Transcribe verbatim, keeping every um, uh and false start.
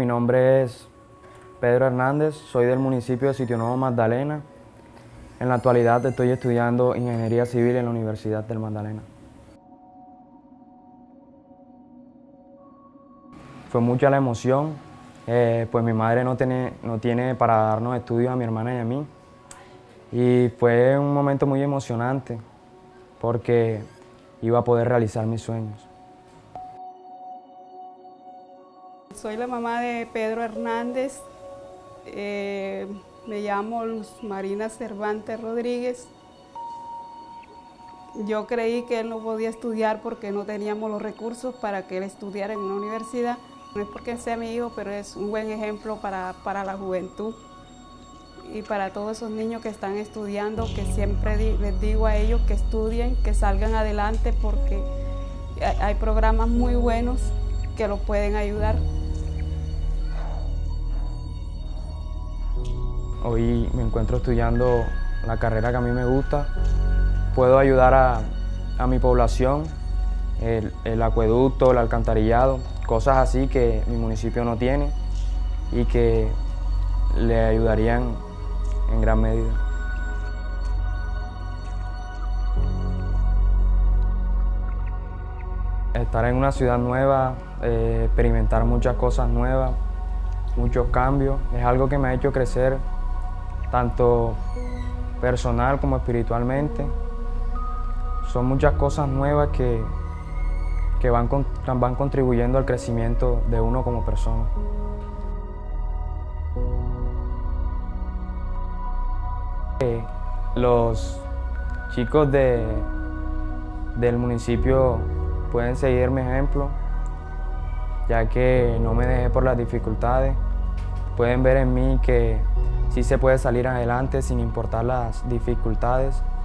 nombre es Pedro Hernández, soy del municipio de Sitio Nuevo, Magdalena. En la actualidad estoy estudiando Ingeniería Civil en la Universidad del Magdalena. Fue mucha la emoción, eh, pues mi madre no tiene, no tiene para darnos estudios a mi hermana y a mí. Y fue un momento muy emocionante porque iba a poder realizar mis sueños. Soy la mamá de Pedro Hernández, eh, me llamo Luz Marina Cervantes Rodríguez. Yo creí que él no podía estudiar porque no teníamos los recursos para que él estudiara en una universidad. No es porque sea mi hijo, pero es un buen ejemplo para, para la juventud y para todos esos niños que están estudiando, que siempre di, les digo a ellos que estudien, que salgan adelante porque hay, hay programas muy buenos que los pueden ayudar. Hoy me encuentro estudiando la carrera que a mí me gusta. Puedo ayudar a, a mi población, el, el acueducto, el alcantarillado, cosas así que mi municipio no tiene y que le ayudarían en gran medida. Estar en una ciudad nueva, eh, experimentar muchas cosas nuevas, muchos cambios, es algo que me ha hecho crecer tanto personal como espiritualmente. Son muchas cosas nuevas que, que van, van contribuyendo al crecimiento de uno como persona. Los chicos de, del municipio pueden seguir mi ejemplo, ya que no me dejé por las dificultades. Pueden ver en mí que sí se puede salir adelante sin importar las dificultades.